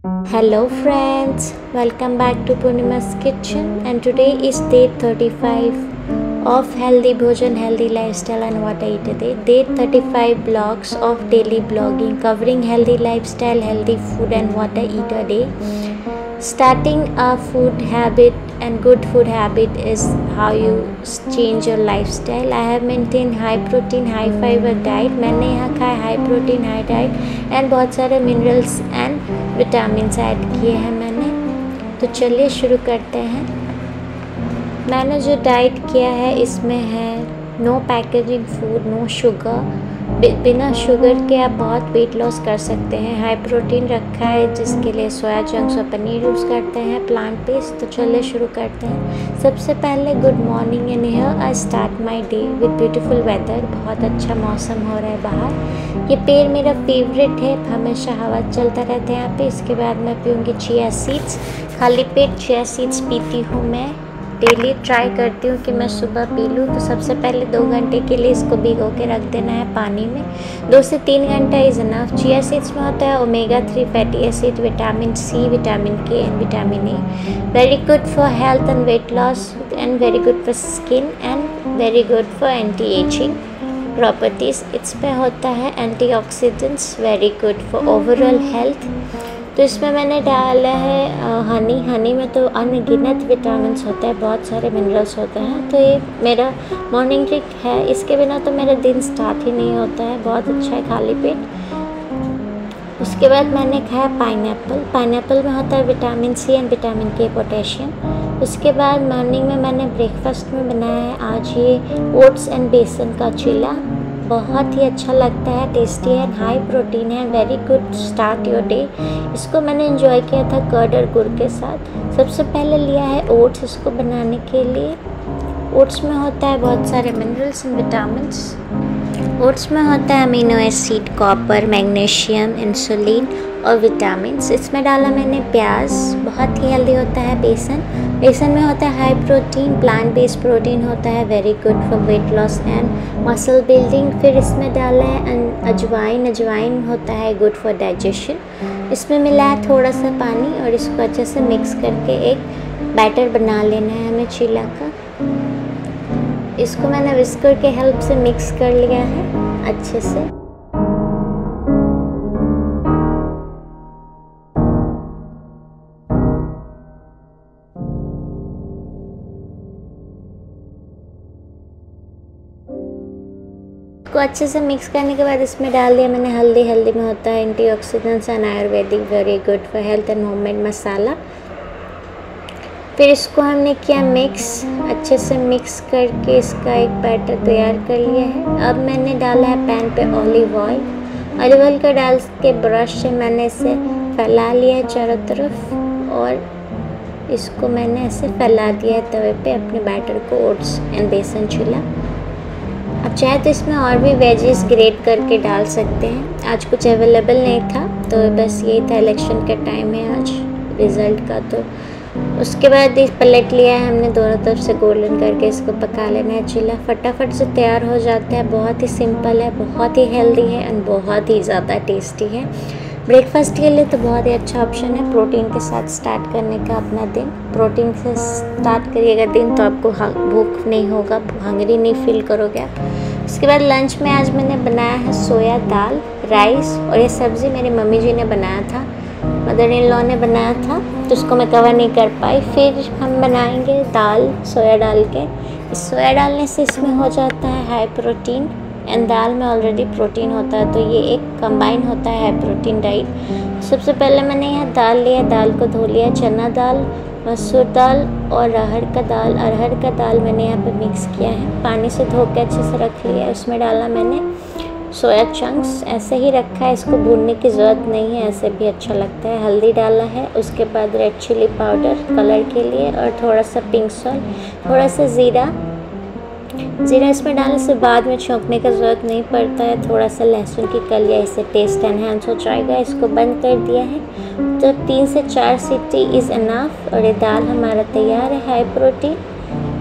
Hello friends, welcome back to Purnima's Kitchen, and today is day 35 of Healthy Bhojan, Healthy Lifestyle and What I Eat a Day. Day 35 blogs of daily blogging covering healthy lifestyle, healthy food and what I eat a day. Starting a food habit and good food habit is how you change your lifestyle. I have maintained high protein, high fiber diet. मैंने यहाँ खाया high protein high diet and बहुत सारे minerals and vitamins add किए हैं मैंने। तो चलिए शुरू करते हैं। मैंने जो डाइट किया है इसमें है no packaging food, no sugar. बिना शुगर के आप बहुत वेट लॉस कर सकते हैं। हाई प्रोटीन रखा है जिसके लिए सोया चंक्स और पनीर यूज़ करते हैं, प्लांट बेस्ड। तो चलिए शुरू करते हैं। सबसे पहले good morning and here I start my day with beautiful weather. बहुत अच्छा मौसम हो रहा है बाहर। ये पेड़ मेरा फेवरेट है, हमेशा हवा चलता रहता है यहाँ पे। इसके बाद मैं पीऊँगी चिया सीड्स। खाली पेट चिया सीड्स पीती हूँ मैं। डेली ट्राई करती हूँ कि मैं सुबह पी लूँ। तो सबसे पहले 2 घंटे के लिए इसको भिगो के रख देना है पानी में। 2 से 3 घंटा इज़ इनफ। चिया सीड्स में होता है omega 3 fatty acid, vitamin C, vitamin K and vitamin A. Very good for health and weight loss and very good for skin and very good for anti ageing properties. इसमें होता है antioxidants, very good for overall health. तो इसमें मैंने डाला है हनी में तो अनगिनत विटामिन्स होते हैं, बहुत सारे मिनरल्स होते हैं। तो ये मेरा मॉर्निंग ड्रिंक है। इसके बिना तो मेरा दिन स्टार्ट ही नहीं होता है। बहुत अच्छा है खाली पेट। उसके बाद मैंने खाया पाइनएप्पल में होता है vitamin C and vitamin K, potassium. उसके बाद मॉर्निंग में मैंने ब्रेकफास्ट में बनाया है आज ये ओट्स एंड बेसन का चीला। बहुत ही अच्छा लगता है, टेस्टी है, हाई प्रोटीन है, very good start your day. इसको मैंने एंजॉय किया था कर्ड और गुड़ के साथ। सबसे पहले लिया है ओट्स इसको बनाने के लिए। ओट्स में होता है बहुत सारे मिनरल्स एंड विटामिन्स। ओट्स में होता है amino acid, copper, magnesium, insulin और विटामिन्स। इसमें डाला मैंने प्याज। बहुत ही हेल्दी होता है बेसन में होता है high protein, plant based protein होता है, very good for weight loss and muscle building. फिर इसमें डाला है अजवाइन होता है गुड फॉर डाइजेशन। इसमें मिला है थोड़ा सा पानी और इसको अच्छे से मिक्स करके एक बैटर बना लेना है हमें चीला का। इसको मैंने विस्कर के हेल्प से मिक्स कर लिया है अच्छे से। को अच्छे से मिक्स करने के बाद इसमें डाल दिया मैंने हल्दी में होता है antioxidants and Ayurvedic, very good for health and homemade masala. फिर इसको हमने किया मिक्स, अच्छे से मिक्स करके इसका एक बैटर तैयार कर लिया है। अब मैंने डाला है पैन पे ऑलिव ऑयल का डाल के ब्रश से मैंने इसे फैला लिया है चारों तरफ और इसको मैंने ऐसे फैला दिया है तवे पे अपने बैटर को, ओट्स एंड बेसन चीला। अब चाहे तो इसमें और भी वेजेस ग्रेट करके डाल सकते हैं। आज कुछ अवेलेबल नहीं था तो बस यही था, इलेक्शन का टाइम है आज रिज़ल्ट का। तो उसके बाद पलट लिया है हमने, दोनों तरफ से गोल्डन करके इसको पका लेना है चीला। फटाफट से तैयार हो जाता है, बहुत ही सिंपल है, बहुत ही हेल्दी है एंड बहुत ही ज़्यादा टेस्टी है। ब्रेकफास्ट के लिए तो बहुत ही अच्छा ऑप्शन है प्रोटीन के साथ स्टार्ट करने का अपना दिन। प्रोटीन से स्टार्ट करिएगा दिन तो आपको भूख नहीं होगा, हंगरी नहीं फील करोगे आप। उसके बाद लंच में आज मैंने बनाया है सोया दाल, राइस और ये सब्ज़ी मेरी मम्मी जी ने बनाया था, मदर इन लॉ ने बनाया था, तो उसको मैं कवर नहीं कर पाई। फिर हम बनाएंगे दाल सोया डाल के। इस सोया डालने से इसमें हो जाता है हाई प्रोटीन एंड दाल में ऑलरेडी प्रोटीन होता है, तो ये एक कंबाइन होता है हाई प्रोटीन डाइट। सबसे पहले मैंने यहाँ दाल लिया, दाल को धो लिया, चना दाल, मसूर दाल और अरहर का दाल मैंने यहाँ पे मिक्स किया है, पानी से धो के अच्छे से रख लिया है। उसमें डाला मैंने सोया चंक्स, ऐसे ही रखा है, इसको भूनने की ज़रूरत नहीं है, ऐसे भी अच्छा लगता है। हल्दी डाला है, उसके बाद रेड चिली पाउडर कलर के लिए और थोड़ा सा पिंक सॉल्ट, थोड़ा सा ज़ीरा इसमें डालने से बाद में छौंकने का ज़रूरत नहीं पड़ता है। थोड़ा सा लहसुन की कलियाँ, इससे टेस्ट एनहांस हो जाएगा। इसको बंद कर दिया है तो 3 से 4 सीटी इज़ इनफ और ये दाल हमारा तैयार है, हाई प्रोटीन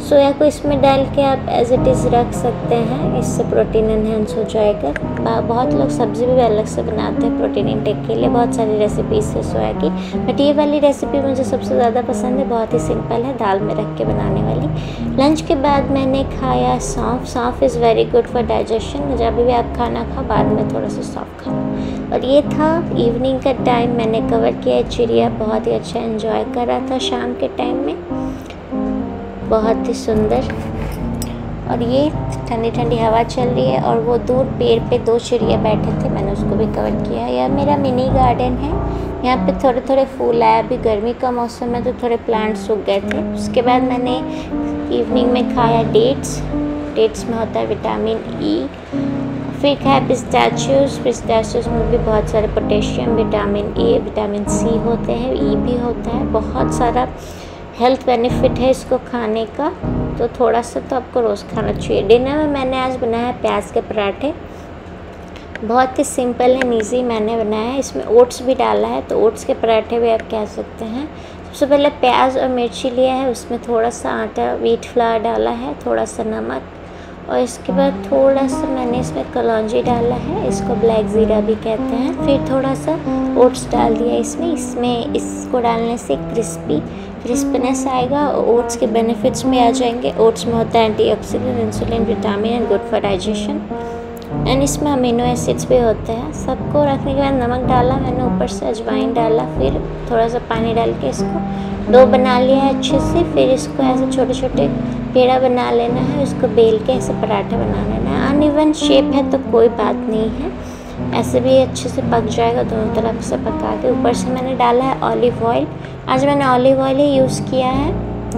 सोया को इसमें डाल के आप एज इट इज़ रख सकते हैं, इससे प्रोटीन एनहेंस हो जाएगा। बहुत लोग सब्ज़ी भी अलग से बनाते हैं प्रोटीन इंटेक के लिए, बहुत सारी रेसिपीज़ है सोया की, बट ये वाली रेसिपी मुझे सबसे ज़्यादा पसंद है, बहुत ही सिंपल है, दाल में रख के बनाने वाली। लंच के बाद मैंने खाया सौंफ। Saunf is very good for digestion, जब भी आप खाना खाओ बाद में थोड़ा सा सौंफ खाओ। और ये था इवनिंग का टाइम, मैंने कवर किया चिड़िया, बहुत ही अच्छा एंजॉय कर रहा था शाम के टाइम में, बहुत ही सुंदर। और ये ठंडी ठंडी हवा चल रही है और वो दूर पेड़ पे 2 चिड़िया बैठे थे, मैंने उसको भी कवर किया। यह मेरा मिनी गार्डन है, यहाँ पे थोड़े थोड़े फूल आए, अभी गर्मी का मौसम है तो थोड़े प्लांट सूख गए थे। उसके बाद मैंने इवनिंग में खाया डेट्स। डेट्स में होता है विटामिन ई। फिर खाया पिस्ताचियोज़ में भी बहुत सारे potassium, vitamin A, vitamin C होते हैं, ई भी होता है, बहुत सारा हेल्थ बेनिफिट है इसको खाने का, तो थोड़ा सा तो आपको रोज़ खाना चाहिए। डिनर में मैंने आज बनाया प्याज के पराठे, बहुत ही सिंपल एंड ईजी मैंने बनाया है, इसमें ओट्स भी डाला है, तो ओट्स के पराठे भी आप कह सकते हैं। सबसे पहले प्याज और मिर्ची लिया है, उसमें थोड़ा सा आटा व्हीट फ्लावर डाला है, थोड़ा सा नमक, और इसके बाद थोड़ा सा मैंने इसमें कलौंजी डाला है, इसको ब्लैक ज़ीरा भी कहते हैं। फिर थोड़ा सा ओट्स डाल दिया इसमें इसको डालने से क्रिस्पीनेस आएगा और ओट्स के बेनिफिट्स में आ जाएंगे। ओट्स में होता है antioxidant, insulin, vitamin and good for digestion, and इसमें अमीनो एसिड्स भी होते हैं। सबको रखने के बाद नमक डाला मैंने, ऊपर से अजवाइन डाला, फिर थोड़ा सा पानी डाल के इसको डो बना लिया है अच्छे से। फिर इसको ऐसे छोटे छोटे पेड़ा बना लेना है, उसको बेल के ऐसे पराठा बना लेना है। अनइवन शेप है तो कोई बात नहीं है, ऐसे भी अच्छे से पक जाएगा, दोनों तरफ से पका के। ऊपर से मैंने डाला है ऑलिव ऑयल, आज मैंने ऑलिव ऑयल ही यूज़ किया है,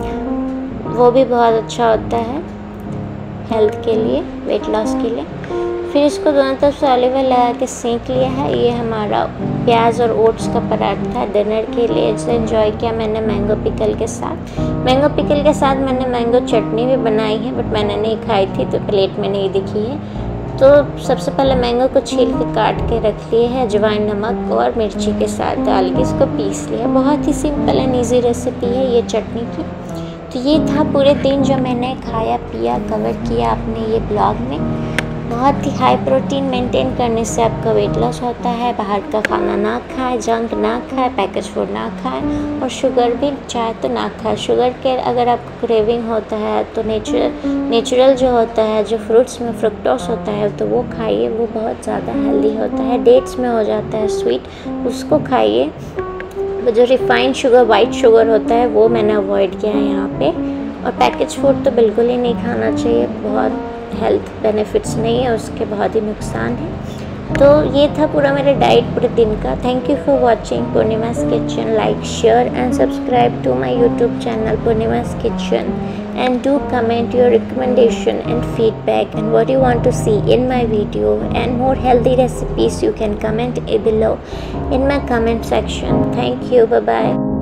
वो भी बहुत अच्छा होता है हेल्थ के लिए, वेट लॉस के लिए। फिर इसको दोनों तरफ से ऑलिव ऑयल लगा के सेंक लिया है। ये हमारा प्याज और ओट्स का पराठा डिनर के लिए इसे एंजॉय किया मैंने मैंगो पिकल के साथ। मैंगो पिकल के साथ मैंने मैंगो चटनी भी बनाई है, बट मैंने नहीं खाई थी तो प्लेट में नहीं दिखी है। तो सबसे पहले मैंगो को छील के काट के रख लिए है, अजवाइन, नमक और मिर्ची के साथ डाल के इसको पीस लिया। बहुत ही सिंपल एंड ईजी रेसिपी है ये चटनी की। तो ये था पूरे दिन जो मैंने खाया पिया, कवर किया आपने ये ब्लॉग में। बहुत ही हाई प्रोटीन मेंटेन करने से आपका वेट लॉस होता है। बाहर का खाना ना खाएं, जंक ना खाएं, पैकेज फूड ना खाएं, और शुगर भी चाहे तो ना खाएं। शुगर के अगर आपको क्रेविंग होता है तो नेचुरल जो होता है, जो फ्रूट्स में फ्रुक्टोस होता है, तो वो खाइए, वो बहुत ज़्यादा हेल्दी होता है। डेट्स में हो जाता है स्वीट, उसको खाइए। जो रिफाइंड शुगर, वाइट शुगर होता है, वो मैंने अवॉइड किया है यहाँ पे। और पैकेज फूड तो बिल्कुल ही नहीं खाना चाहिए, बहुत हेल्थ बेनिफिट्स नहीं है उसके, बहुत ही नुकसान है। तो ये था पूरा मेरा डाइट पूरे दिन का। Thank you for watching Purnima's kitchen. Like, share and subscribe to my YouTube channel Purnima's kitchen, and do comment your recommendation and feedback and what you want to see in my video, and more healthy recipes you can comment below in my comment section. Thank you, bye bye.